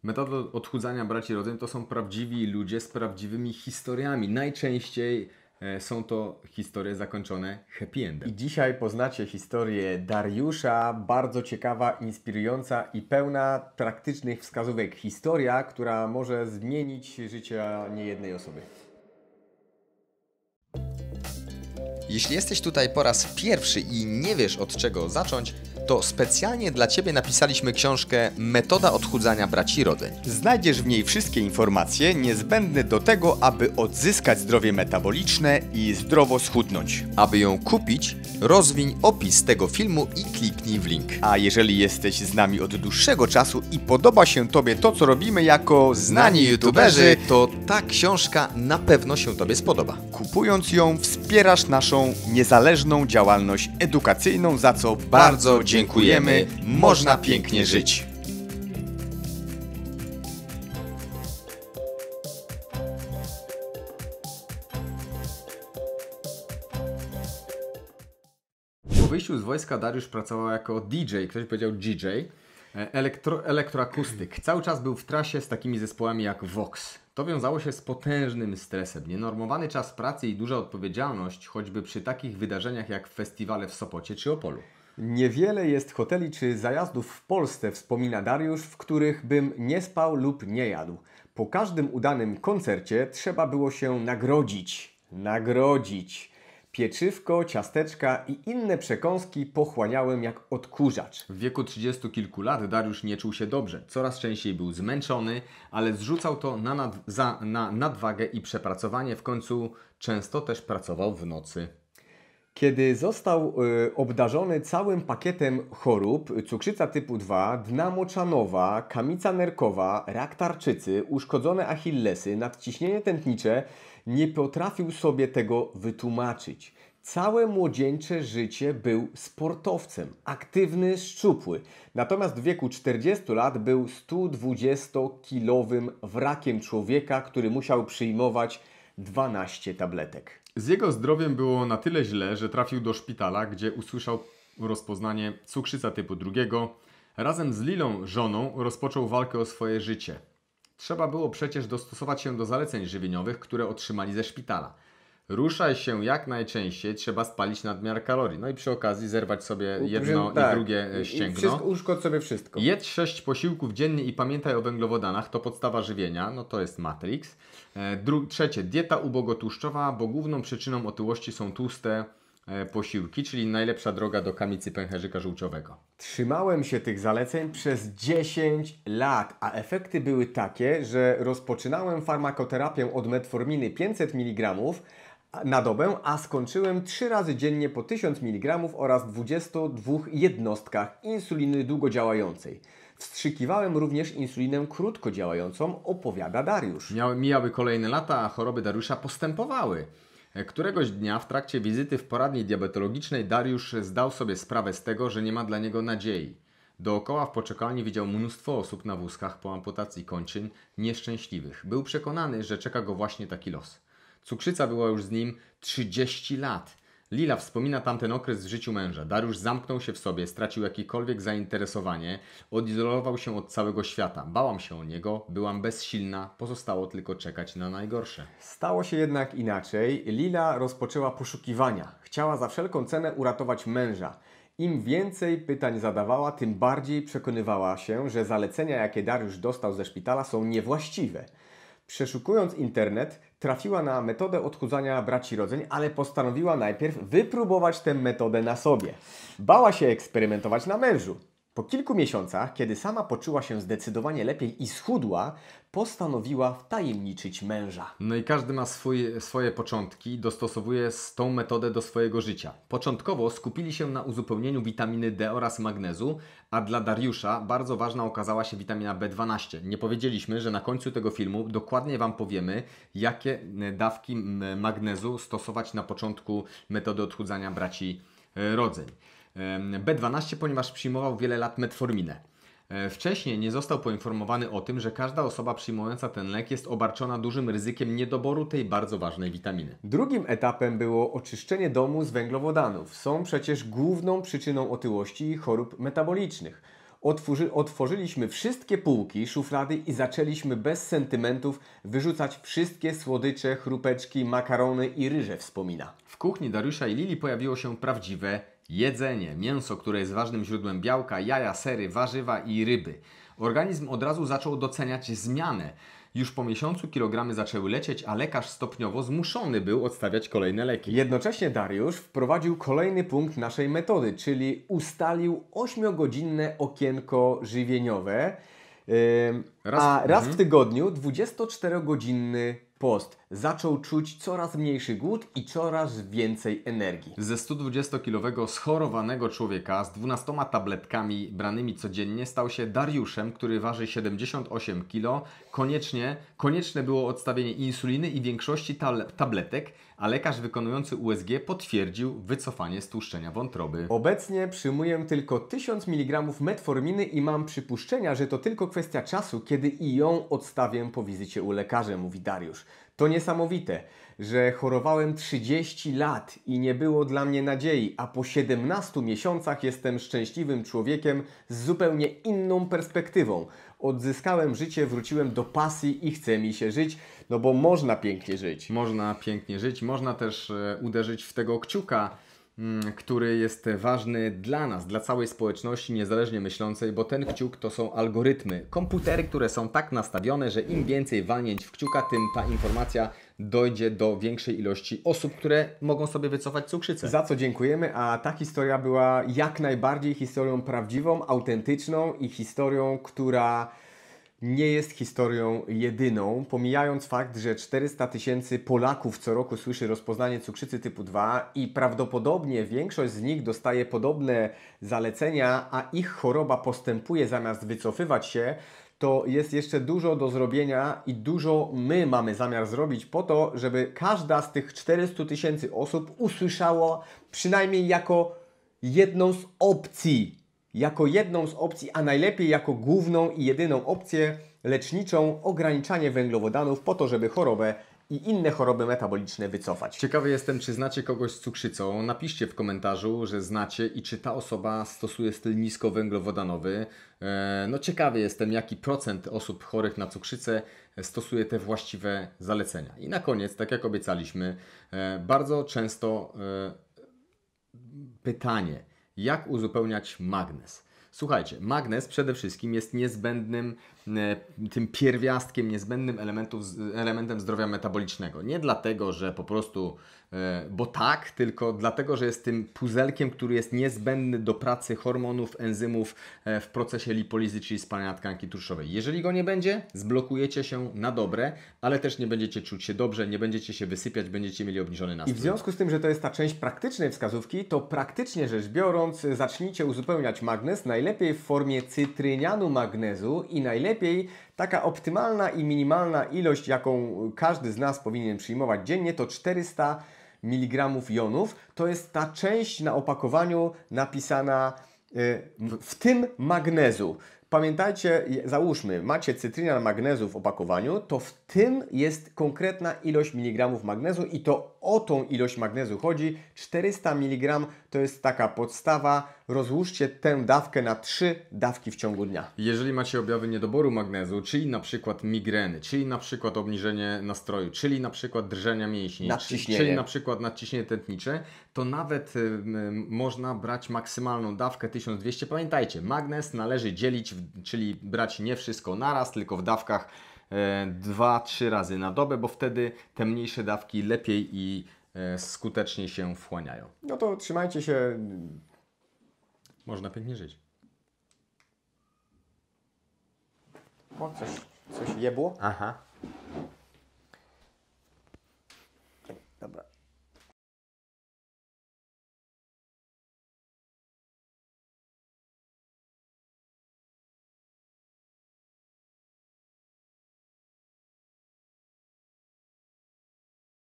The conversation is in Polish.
Metoda odchudzania braci rodzeń to są prawdziwi ludzie z prawdziwymi historiami. Najczęściej są to historie zakończone happy endem. I dzisiaj poznacie historię Dariusza, bardzo ciekawa, inspirująca i pełna praktycznych wskazówek. Historia, która może zmienić życie niejednej osoby. Jeśli jesteś tutaj po raz pierwszy i nie wiesz od czego zacząć, to specjalnie dla Ciebie napisaliśmy książkę Metoda odchudzania braci rodzeń. Znajdziesz w niej wszystkie informacje niezbędne do tego, aby odzyskać zdrowie metaboliczne i zdrowo schudnąć. Aby ją kupić, rozwiń opis tego filmu i kliknij w link. A jeżeli jesteś z nami od dłuższego czasu i podoba się Tobie to, co robimy jako znani youtuberzy, to ta książka na pewno się Tobie spodoba. kupując ją wspierasz naszą niezależną działalność edukacyjną, za co Bardzo dziękujemy. Można pięknie żyć. Po wyjściu z wojska Dariusz pracował jako DJ, ktoś powiedział DJ, elektroakustyk. Cały czas był w trasie z takimi zespołami jak Vox. To wiązało się z potężnym stresem. Nienormowany czas pracy i duża odpowiedzialność, choćby przy takich wydarzeniach jak festiwale w Sopocie czy Opolu. Niewiele jest hoteli czy zajazdów w Polsce, wspomina Dariusz, w których bym nie spał lub nie jadł. Po każdym udanym koncercie trzeba było się nagrodzić. Pieczywko, ciasteczka i inne przekąski pochłaniałem jak odkurzacz. W wieku 30 kilku lat Dariusz nie czuł się dobrze. Coraz częściej był zmęczony, ale zrzucał to na nadwagę i przepracowanie. W końcu często też pracował w nocy. Kiedy został obdarzony całym pakietem chorób, cukrzyca typu 2, dna moczanowa, kamica nerkowa, rak tarczycy, uszkodzone achillesy, nadciśnienie tętnicze, nie potrafił sobie tego wytłumaczyć. Całe młodzieńcze życie był sportowcem, aktywny, szczupły. Natomiast w wieku 40 lat był 120-kilowym wrakiem człowieka, który musiał przyjmować 12 tabletek. Z jego zdrowiem było na tyle źle, że trafił do szpitala, gdzie usłyszał rozpoznanie cukrzyca typu 2. Razem z Lilą, żoną, rozpoczął walkę o swoje życie. Trzeba było przecież dostosować się do zaleceń żywieniowych, które otrzymali ze szpitala. Ruszaj się jak najczęściej, trzeba spalić nadmiar kalorii. No i przy okazji zerwać sobie jedno i drugie ścięgno. Uszkodź sobie wszystko. Jedz 6 posiłków dziennie i pamiętaj o węglowodanach, to podstawa żywienia, no to jest Matrix. Trzecie, dieta ubogotłuszczowa, bo główną przyczyną otyłości są tłuste posiłki, czyli najlepsza droga do kamicy pęcherzyka żółciowego. Trzymałem się tych zaleceń przez 10 lat, a efekty były takie, że rozpoczynałem farmakoterapię od metforminy 500 mg na dobę, a skończyłem 3 razy dziennie po 1000 mg oraz 22 jednostkach insuliny długodziałającej. Wstrzykiwałem również insulinę krótkodziałającą, opowiada Dariusz. Mijały kolejne lata, a choroby Dariusza postępowały. Któregoś dnia w trakcie wizyty w poradni diabetologicznej Dariusz zdał sobie sprawę z tego, że nie ma dla niego nadziei. Dookoła w poczekalni widział mnóstwo osób na wózkach po amputacji kończyn, nieszczęśliwych. Był przekonany, że czeka go właśnie taki los. Cukrzyca była już z nim 30 lat. Lila wspomina tamten okres w życiu męża. Dariusz zamknął się w sobie, stracił jakiekolwiek zainteresowanie, odizolował się od całego świata. Bałam się o niego, byłam bezsilna, pozostało tylko czekać na najgorsze. Stało się jednak inaczej. Lila rozpoczęła poszukiwania. Chciała za wszelką cenę uratować męża. Im więcej pytań zadawała, tym bardziej przekonywała się, że zalecenia, jakie Dariusz dostał ze szpitala, są niewłaściwe. Przeszukując internet, trafiła na metodę odchudzania braci rodzeń, ale postanowiła najpierw wypróbować tę metodę na sobie. Bała się eksperymentować na mężu. Po kilku miesiącach, kiedy sama poczuła się zdecydowanie lepiej i schudła, postanowiła wtajemniczyć męża. No i każdy ma swoje początki, dostosowuje tą metodę do swojego życia. Początkowo skupili się na uzupełnieniu witaminy D oraz magnezu, a dla Dariusza bardzo ważna okazała się witamina B12. Nie powiedzieliśmy, że na końcu tego filmu dokładnie Wam powiemy, jakie dawki magnezu stosować na początku metody odchudzania braci rodzeń. B12, ponieważ przyjmował wiele lat metforminę. Wcześniej nie został poinformowany o tym, że każda osoba przyjmująca ten lek jest obarczona dużym ryzykiem niedoboru tej bardzo ważnej witaminy. Drugim etapem było oczyszczenie domu z węglowodanów. Są przecież główną przyczyną otyłości i chorób metabolicznych. Otworzyliśmy wszystkie półki, szuflady i zaczęliśmy bez sentymentów wyrzucać wszystkie słodycze, chrupeczki, makarony i ryże, wspomina. W kuchni Dariusza i Lili pojawiło się prawdziwe jedzenie. Mięso, które jest ważnym źródłem białka, jaja, sery, warzywa i ryby. Organizm od razu zaczął doceniać zmianę. Już po miesiącu kilogramy zaczęły lecieć, a lekarz stopniowo zmuszony był odstawiać kolejne leki. Jednocześnie Dariusz wprowadził kolejny punkt naszej metody, czyli ustalił 8-godzinne okienko żywieniowe, raz w tygodniu 24-godzinny post. Zaczął czuć coraz mniejszy głód i coraz więcej energii. Ze 120-kilowego schorowanego człowieka z 12 tabletkami branymi codziennie stał się Dariuszem, który waży 78 kg. Konieczne było odstawienie insuliny i większości tabletek, a lekarz wykonujący USG potwierdził wycofanie stłuszczenia wątroby. Obecnie przyjmuję tylko 1000 mg metforminy i mam przypuszczenia, że to tylko kwestia czasu, kiedy i ją odstawię po wizycie u lekarza, mówi Dariusz. To niesamowite, że chorowałem 30 lat i nie było dla mnie nadziei, a po 17 miesiącach jestem szczęśliwym człowiekiem z zupełnie inną perspektywą. Odzyskałem życie, wróciłem do pasji i chce mi się żyć, no bo można pięknie żyć. Można pięknie żyć, można też uderzyć w tego kciuka, który jest ważny dla nas, dla całej społeczności niezależnie myślącej, bo ten kciuk to są algorytmy, komputery, które są tak nastawione, że im więcej walnięć w kciuka, tym ta informacja dojdzie do większej ilości osób, które mogą sobie wycofać cukrzycę. Za co dziękujemy, a ta historia była jak najbardziej historią prawdziwą, autentyczną i historią, która nie jest historią jedyną, pomijając fakt, że 400 000 Polaków co roku słyszy rozpoznanie cukrzycy typu 2 i prawdopodobnie większość z nich dostaje podobne zalecenia, a ich choroba postępuje zamiast wycofywać się, to jest jeszcze dużo do zrobienia i dużo my mamy zamiar zrobić po to, żeby każda z tych 400 000 osób usłyszała przynajmniej jako jedną z opcji. A najlepiej jako główną i jedyną opcję leczniczą ograniczanie węglowodanów po to, żeby chorobę i inne choroby metaboliczne wycofać. Ciekawy jestem, czy znacie kogoś z cukrzycą. Napiszcie w komentarzu, że znacie i czy ta osoba stosuje styl niskowęglowodanowy. No ciekawy jestem, jaki procent osób chorych na cukrzycę stosuje te właściwe zalecenia. I na koniec, tak jak obiecaliśmy, bardzo często pytanie, jak uzupełniać magnez? Słuchajcie, magnez przede wszystkim jest niezbędnym, tym pierwiastkiem, niezbędnym elementem zdrowia metabolicznego. Nie dlatego, że po prostu, bo tak, tylko dlatego, że jest tym puzelkiem, który jest niezbędny do pracy hormonów, enzymów w procesie lipolizy, czyli spalania tkanki tłuszczowej. Jeżeli go nie będzie, zblokujecie się na dobre, ale też nie będziecie czuć się dobrze, nie będziecie się wysypiać, będziecie mieli obniżony nastrój. I w związku z tym, że to jest ta część praktycznej wskazówki, to praktycznie rzecz biorąc zacznijcie uzupełniać magnez najlepiej w formie cytrynianu magnezu i najlepiej taka optymalna i minimalna ilość, jaką każdy z nas powinien przyjmować dziennie, to 400 mg jonów. To jest ta część na opakowaniu napisana w tym magnezu. Pamiętajcie, załóżmy, macie cytrynian magnezu w opakowaniu, to w tym jest konkretna ilość miligramów magnezu i to o tą ilość magnezu chodzi. 400 mg to jest taka podstawa. Rozłóżcie tę dawkę na 3 dawki w ciągu dnia. Jeżeli macie objawy niedoboru magnezu, czyli na przykład migreny, czyli na przykład obniżenie nastroju, czyli na przykład drżenia mięśni, czyli na przykład nadciśnienie tętnicze, to nawet można brać maksymalną dawkę 1200. Pamiętajcie, magnez należy dzielić, czyli brać nie wszystko naraz, tylko w dawkach 2-3 razy na dobę, bo wtedy te mniejsze dawki lepiej i skuteczniej się wchłaniają. No to trzymajcie się. Można pięknie żyć. O, coś jebło? Aha. Dobra.